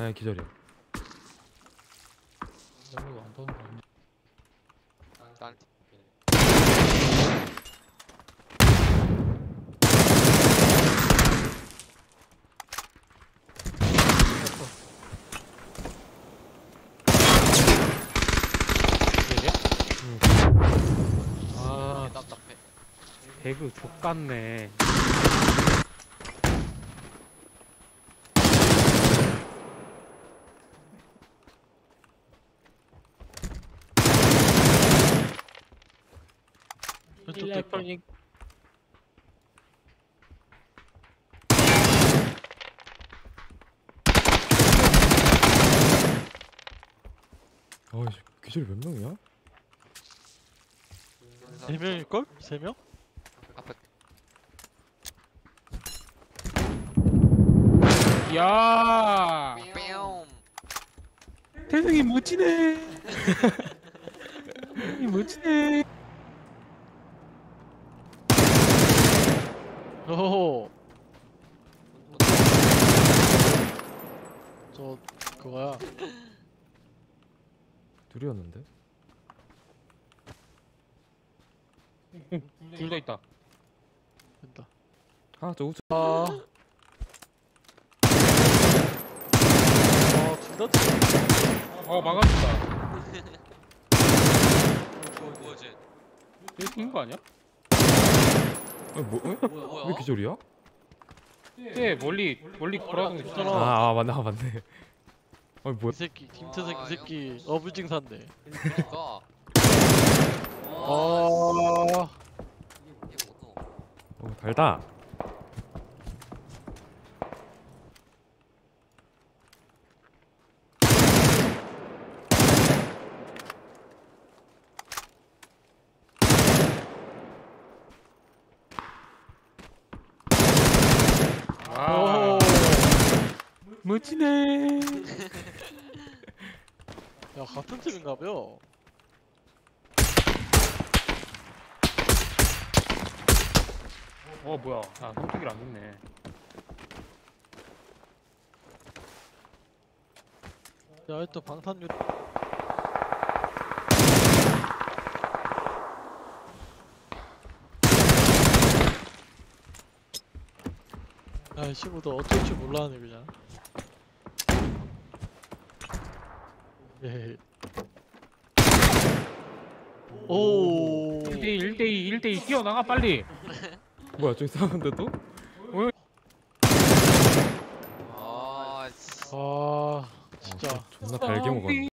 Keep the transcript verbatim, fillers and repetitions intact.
아니 기절이야. 별로 안 도는 거 아니야? 난 얘야? 응. 아, 답답해. 배그 족같네. 일렉트로닉. 아이씨 기절이 몇 명이야? 세 명일걸? 세 명? 앞에 야, 뿅. 태승이 멋지네. 태승이 멋지네. 오호. 저 그거야. 둘이었는데? 둘 다 있다. 된다. 아 저 우측. 아. 아, 둘 다. 어, 막아준다. 뭐지? 이거 뛴거 아니야? 아니 뭐? 에? 뭐야? 왜 기절이야? 네, 멀리 멀리 걸어가는 거 있잖아. 아, 아 맞네 아 맞네. 아니 뭐야? 이 새끼 김태색 이 새끼 어뷰징 산대. 그러니까. 아. 이게 뭐노? 어 달다. 아, 멋지네. 야, 같은 팀인가벼. 어, 뭐야? 아, 손톱이 안 좋네. 야, 일단 방탄유. 야, 이 친구도 어쩔 줄 몰라하네 그냥. 예. 오. 일 대 이, 일 대 이, 일 대 이 뛰어나가 빨리. 뭐야 저기 싸우는데 또? 아, 씨. 아, 진짜. 존나 달게 먹었네.